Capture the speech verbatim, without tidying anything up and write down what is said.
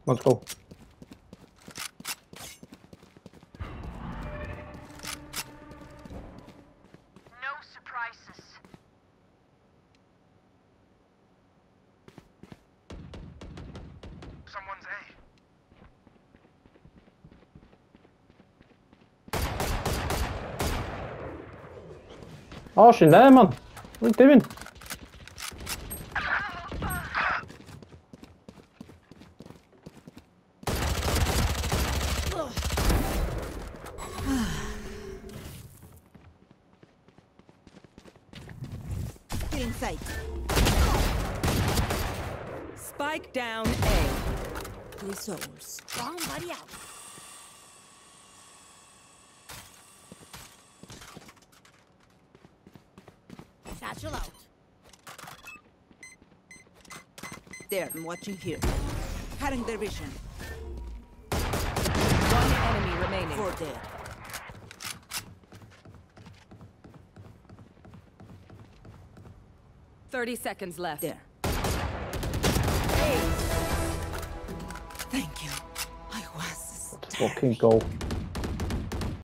Let's go. No surprises. Someone's A. Ja, skynd deg, mann. Hva er det, Get in sight. Spike down A. Three souls. Wrong body out. Satchel out. There, I'm watching here. Cutting their vision. One enemy remaining. Four dead. Thirty seconds left. There. Hey. Thank you. I was Let's fucking go.